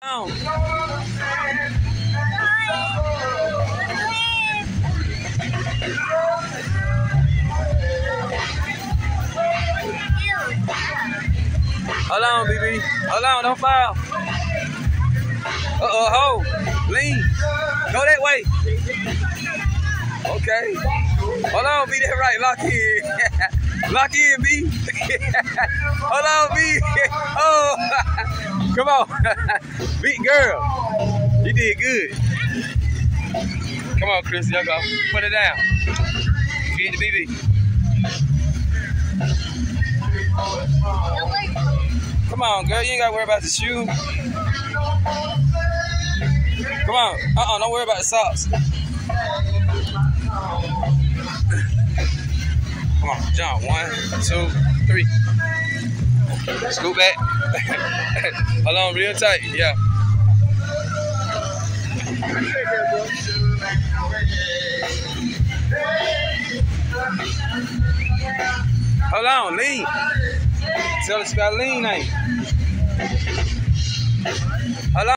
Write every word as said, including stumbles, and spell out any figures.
Oh. Hold on, B B. Hold on, don't foul. Uh-oh, hold. Lean. Go that way. Okay. Hold on, B. That right. Lock in. Lock in, B. Hold on, B. Oh. Come on. Big girl. You did good. Come on, Chrissy. Y'all go. Put it down. Get the B B. Come on, girl. You ain't got to worry about the shoe. Come on. Uh-uh. Don't worry about the socks. Come on. Jump. One, two, three. Scoot back. Hold on real tight. Yeah. Hold on. Lean. Tell us about lean, ain't you? Hold on.